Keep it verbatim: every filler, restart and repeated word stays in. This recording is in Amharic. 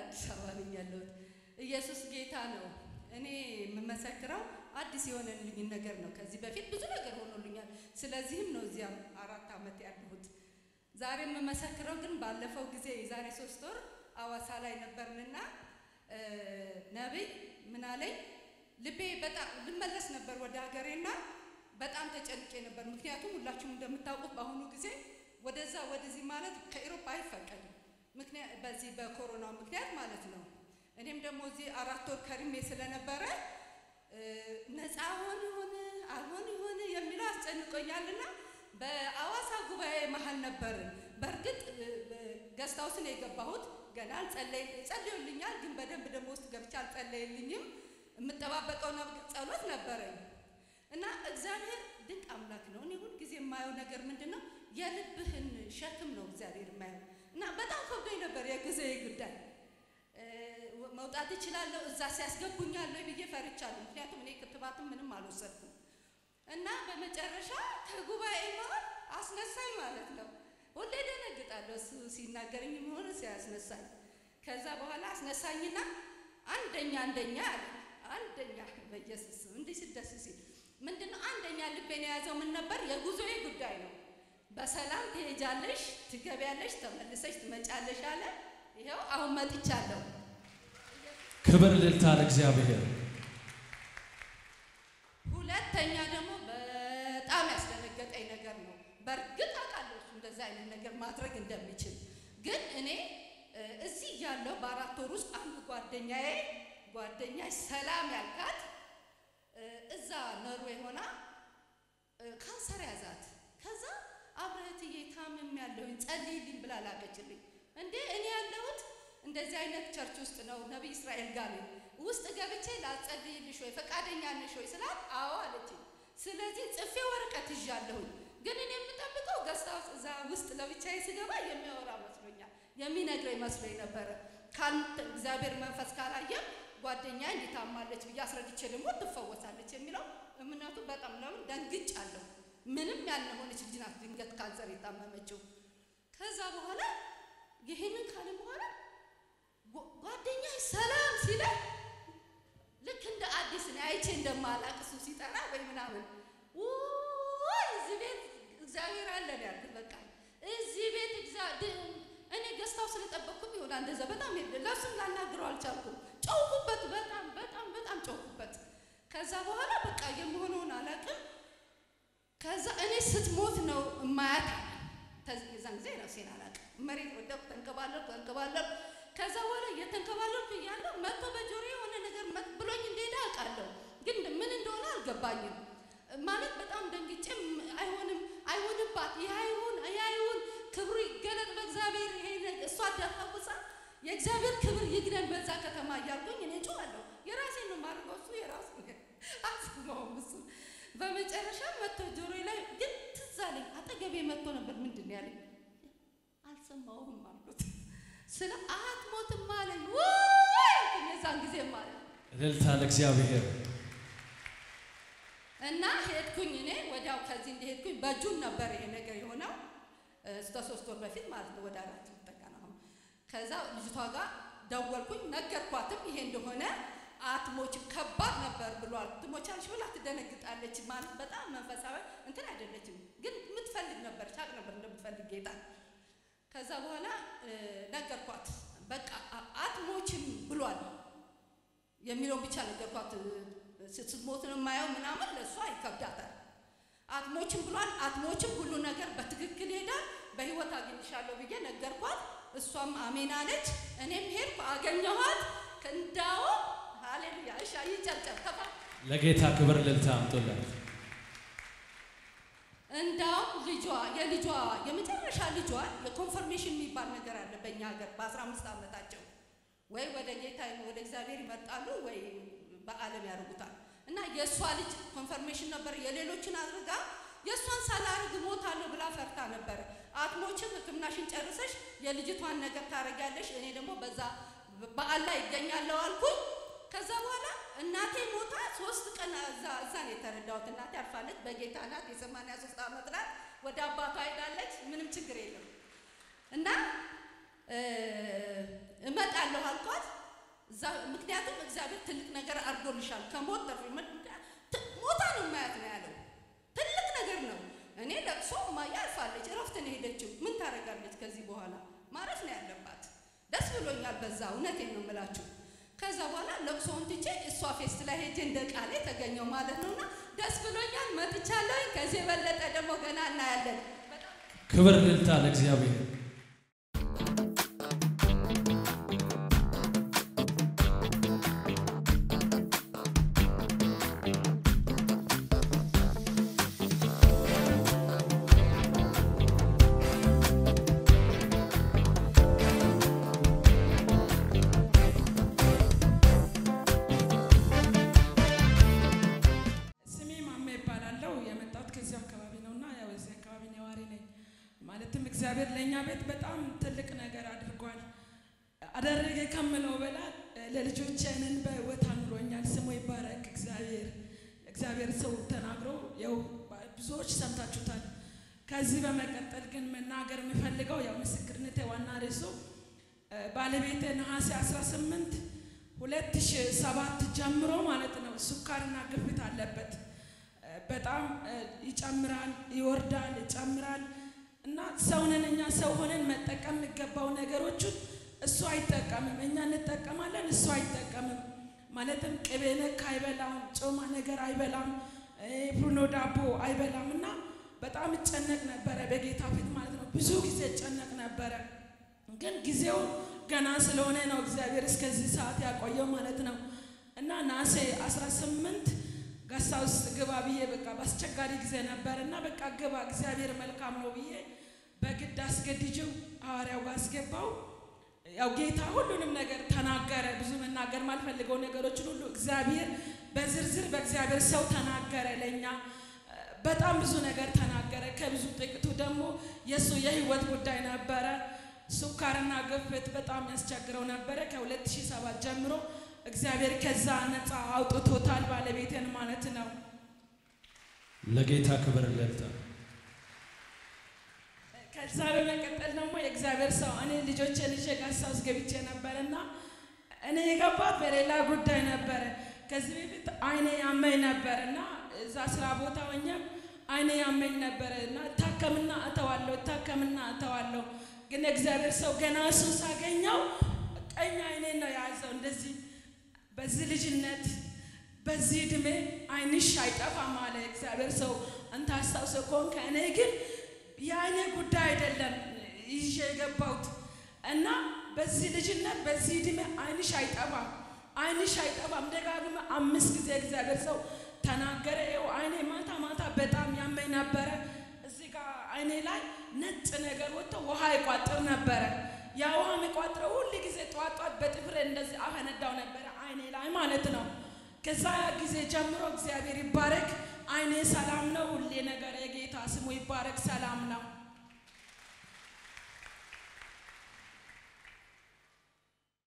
አዲስ አበባ ነኝ ያለሁት። ኢየሱስ ጌታ ነው። እኔ የምመሰክረው አዲስ የሆነልኝ ነገር ነው። ከዚህ በፊት ብዙ ነገር ሆኖልኛል። ስለዚህም ነው እዚያም አራት አመት ያለሁት። ዛሬ የምመሰክረው ግን ባለፈው ጊዜ የዛሬ ሶስት ወር አዋሳ ላይ ነበርንና ነብይ ምን አለኝ፣ ልቤ በጣም ልመለስ ነበር ወደ ሀገሬና በጣም ተጨንቄ ነበር። ምክንያቱም ሁላችሁም እንደምታውቁት በአሁኑ ጊዜ ወደዛ ወደዚህ ማለት ከአውሮፓ አይፈቀድም፣ ምክንያት በዚህ በኮሮና ምክንያት ማለት ነው። እኔም ደግሞ እዚህ አራት ወር ከርሜ ስለነበረ ነፃ ሆነ ሆነ አልሆነ ሆነ የሚለው አስጨንቆኛልና በአዋሳ ጉባኤ መሃል ነበር። በርግጥ ገስታውስ ነው የገባሁት። ገና ጸለይ ጸልዩልኛል፣ ግን በደንብ ደግሞ ውስጥ ገብቻ አልጸለይልኝም። የምጠባበቀው ጸሎት ነበረኝ እና እግዚአብሔር ድንቅ አምላክ ነው። እኔ ሁሉ ጊዜ የማየው ነገር ምንድነው የልብህን ሸክም ነው እግዚአብሔር የማየው እና በጣም ከብዶኝ ነበር የጊዜ ጉዳይ። መውጣት እችላለሁ እዛ ሲያስገቡኛል ወይ ብዬ ፈርቻለሁ። ምክንያቱም እኔ ክትባትም ምንም አልወሰድኩም እና በመጨረሻ ከጉባኤ ማለት አስነሳኝ ማለት ነው። ሁሌ ደነግጣለሁ እሱ ሲናገረኝ ሆነ ሲያስነሳኝ። ከዛ በኋላ አስነሳኝና አንደኛ አንደኛ አንደኛ በኢየሱስ እንዲህ ሲደስ ሲል ምንድነው አንደኛ ልቤን የያዘው ምን ነበር? የጉዞዬ ጉዳይ ነው። በሰላም ትሄጃለሽ፣ ትገቢያለሽ፣ ተመልሰሽ ትመጫለሽ አለ። ይሄው አሁን መጥቻለሁ። ክብር ለልታ ለእግዚአብሔር። ሁለተኛ ደግሞ በጣም ያስደነገጠኝ ነገር ነው። በርግጥ አውቃለሁ እንደዛ አይነት ነገር ማድረግ እንደሚችል፣ ግን እኔ እዚህ ያለው በአራት ወር ውስጥ አንድ ጓደኛዬ ጓደኛዬ ሰላም ያልካት እዛ ኖርዌይ ሆና ካንሰር ያዛት። ከዛ አብረህትዬ ታምም ያለሁኝ ጸልይልኝ ብላ ላከችልኝ። እንዴ እኔ ያለሁት እንደዚህ አይነት ቸርች ውስጥ ነው፣ ነብይ እስራኤል ጋር ነው። ውስጥ ገብቼ ላጸልይልሽ ወይ ፈቃደኛ ነሽ ወይ ስላት አዎ አለችኝ። ስለዚህ ጽፌ ወረቀት ይዣለሁኝ፣ ግን እኔ የምጠብቀው ገስታው እዛ ውስጥ ለብቻዬ ስገባ የሚያወራ መስሎኛል፣ የሚነግረኝ መስሎኝ ነበር። ካንተ እግዚአብሔር መንፈስ ካላየ ጓደኛዬ እንዲታማለች ብዬ አስረድቼ ደግሞ ትፈወሳለች የሚለው እምነቱ በጣም ነው ደንግጫለሁ። ምንም ያልሆነች ልጅ ናት ድንገት ካንሰር የታመመችው። ከዛ በኋላ ይሄንን ካለ በኋላ ጓደኛዬ ሰላም ሲለኝ ልክ እንደ አዲስ ነው አይቼ እንደማላቅ እሱ ሲጠራ ወይ ምናምን ወይ እዚህ ቤት እግዚአብሔር አለ ያልኩት። በቃ እዚህ ቤት እግዚአብሔር እኔ ገስታው ስለጠበቅኩኝ ይሆናል እንደዛ በጣም ለሱም ላናግረው አልቻልኩም። ጮህኩበት፣ በጣም በጣም በጣም ጮህኩበት። ከዛ በኋላ በቃ የምሆነውን አላውቅም። ከዛ እኔ ስትሞት ነው ማያት ተዝዛን ጊዜ ነው ሲና አላውቅም። መሬት ወደቅ ተንከባለልኩ ተንከባለልኩ። ከዛ በኋላ እየተንከባለልኩ እያለሁ መጥቶ በጆሮዬ የሆነ ነገር ብሎኝ እንደሄደ አውቃለሁ፣ ግን ምን እንደሆነ አልገባኝም። ማለት በጣም ደንግጬ አይሆንም አይሆንባት ይሄ አይሆን ይሄ አይሆን ክብሩ ይገለጥ በእግዚአብሔር ይሄ እሷ ደፋውሳ የእግዚአብሔር ክብር ይግነን በዛ ከተማ እያልኩኝ እኔ ጮሃለሁ። የራሴን ነው ማርገው እሱ የራሱ ነገር አስማው እሱ። በመጨረሻ መጥቶ ጆሮዬ ላይ ግን ትዝ አለኝ። አጠገቤ መጥቶ ነበር። ምንድን ነው ያለኝ? አልሰማሁም አልኩት። ስለ አትሞትም አለኝ። ወይ የዛን ጊዜ ማለት እልልታ ለእግዚአብሔር። እና ሄድኩኝ እኔ ወዲያው ከዚህ እንደሄድኩኝ በጁን ነበር ይሄ ነገር የሆነው እስከ ሶስት ወር በፊት ማለት ነው። ወደ አራት ተጠጋ ነው። ከዛ ልጅቷ ጋር ደወልኩኝ፣ ነገርኳትም ይሄ እንደሆነ። አትሞች ከባድ ነበር ብሏል። ትሞቻለሽ ብላ ትደነግጣለች ማለት በጣም መንፈሳዊ እንትን አይደለችም፣ ግን የምትፈልግ ነበር ታቅ ነበር እንደምትፈልግ ጌታ። ከዛ በኋላ ነገርኳት። በቃ አትሞችም ብሏል የሚለው ብቻ ነገርኳት። ስትሞት ነው የማየው ምናምን ለሷ ይከብዳታል። አትሞችም ብሏል፣ አትሞችም ሁሉ ነገር በትክክል ሄዳል፣ በህይወት አግኝሻለሁ ብዬ ነገርኳት። እሷም አሜን አለች። እኔም ሄድኩ አገኘኋት። እንዳው ሃሌሉያ እሺ አይጨርጨር ተፋ ለጌታ ክብር ልልታ አምጡላት። እንዳው ልጇ የልጇ የመጨረሻ ልጇ የኮንፈርሜሽን የሚባል ነገር አለ በእኛ ሀገር በአስራ አምስት ዓመታቸው ወይ ወደ ጌታ ወደ እግዚአብሔር ይመጣሉ ወይ በዓለም ያርጉታል። እና የሷ ልጅ ኮንፈርሜሽን ነበር። የሌሎችን አድርጋ የሷን ሳላርግ ሞታለሁ ብላ ፈርታ ነበር። አትሞችም ህክምናሽን ጨርሰሽ የልጅቷን ነገር ታረጋለሽ፣ እኔ ደግሞ በዛ በዓል ላይ ይገኛለሁ አልኩኝ። ከዛ በኋላ እናቴ ሞታ ሶስት ቀን እዛ እዛ ነው የተረዳሁት። እናቴ አርፋለች፣ በጌታ ናት፣ የሰማንያ ሶስት ዓመት ናት። ወደ አባቷ ሄዳለች፣ ምንም ችግር የለም። እና እመጣለሁ አልኳት። እግዚአብሔር ትልቅ ነገር አድርጎልሻል ከሞት ተርፊ ሞታ ነው ማያት ነው ያለው ትልቅ ነገር ነው እኔ ለቅሶ ማያልፋለች እረፍት ነው ሄደችው ምን ታረጋለች ከዚህ በኋላ ማረፍ ነው ያለባት ደስ ብሎኛል በዛ እውነቴን ነው የምላችሁ ከዛ በኋላ ለቅሶውን ትቼ እሷ ፌስት ላይ ሄጄ እንደ ቃሌ ተገኘው ማለት ነውና ደስ ብሎኛል መጥቻለሁ ከዚህ በለጠ ደግሞ ገና እናያለን ክብር ልልታ ለእግዚአብሔር እግዚአብሔር ለኛ ቤት በጣም ትልቅ ነገር አድርጓል አደረገ ከመለው በላ ለልጆቼንን በህይወት አኑሮኛል ስሙ ይባረክ እግዚአብሔር እግዚአብሔር ሰው ተናግሮ ያው ብዙዎች ሰምታችሁታል ከዚህ በመቀጠል ግን መናገር የምፈልገው ያው ምስክርነቴ ዋና ርዕሱ ባለቤቴ ነሐሴ አስራ ስምንት ሁለት ሺህ ሰባት ጀምሮ ማለት ነው ሱካርና ግፊት አለበት በጣም ይጨምራል ይወርዳል ይጨምራል እና ሰውነኛ ሰው ሆነን መጠቀም የሚገባው ነገሮች እሱ አይጠቀምም እኛ እንጠቀማለን እሱ አይጠቀምም ማለትም ቅቤ ነክ አይበላም ጮማ ነገር አይበላም ፍሩኖ ዳቦ አይበላምና በጣም ጨነቅ ነበር በጌታ ፊት ማለት ነው ብዙ ጊዜ ጨነቅ ነበር ግን ጊዜው ገና ስለሆነ ነው እግዚአብሔር እስከዚህ ሰዓት ያቆየው ማለት ነው እና ነሐሴ አስራ ስምንት ጋሳውስ ግባ ብዬ በቃ ባስቸጋሪ ጊዜ ነበርና በቃ ግባ እግዚአብሔር መልካም ነው ብዬ በግድ አስገድጄው ሐዋርያው አስገባው ያው ጌታ ሁሉንም ነገር ተናገረ ብዙ መናገር ማልፈልገው ነገሮችን ሁሉ እግዚአብሔር በዝርዝር በእግዚአብሔር ሰው ተናገረ ለኛ በጣም ብዙ ነገር ተናገረ ከብዙ ጥቂቱ ደግሞ የሱ የህይወት ጉዳይ ነበር ሱካርና ግፊት በጣም ያስቸግረው ነበር ከሁለት ሺህ ሰባት ጀምሮ እግዚአብሔር ከዛ ነፃ አውጥቶታል ባለቤቴን ማለት ነው ለጌታ ክብር ልልታ ከዛ በመቀጠል ደግሞ የእግዚአብሔር ሰው እኔ ልጆቼን ይዤ ጋሳውስ ገብቼ ነበርና እኔ የገባሁት በሌላ ጉዳይ ነበር ከዚህ በፊት አይኔ ያመኝ ነበርና እዛ ስራ ቦታ ሆኜ አይኔ ያመኝ ነበርና ታከምና አተዋለሁ ታከምና አተዋለሁ ግን እግዚአብሔር ሰው ገና እሱ ሳገኘው ቀኝ አይኔ ነው ያዘው እንደዚህ በዚህ ልጅነት በዚህ ድሜ አይንሽ አይጠፋም አለ እግዚአብሔር ሰው አንተ አስተውሰው ኮን ከእኔ ግን ያኔ ጉዳይ አይደለም ይዤ የገባሁት እና በዚህ ልጅነት በዚህ ድሜ አይንሽ አይጠፋም አይንሽ አይጠፋም ደጋግመ አምስት ጊዜ እግዚአብሔር ሰው ተናገረ ይው አይኔ ማታ ማታ በጣም ያመኝ ነበር እዚህ ጋር አይኔ ላይ ነጭ ነገር ወጥቶ ውሃ ይቋጥር ነበር ያ ውሃ የሚቋጥረው ሁሉ ጊዜ ጧት ጧት በጥፍሬ እንደዚህ አፈነዳው ነበር አይኔ ላይ ማለት ነው ከዛ ጊዜ ጀምሮ እግዚአብሔር ይባረክ አይኔ ሰላም ነው ሁሌ ነገር የጌታ ስሙ ይባረክ ሰላም ነው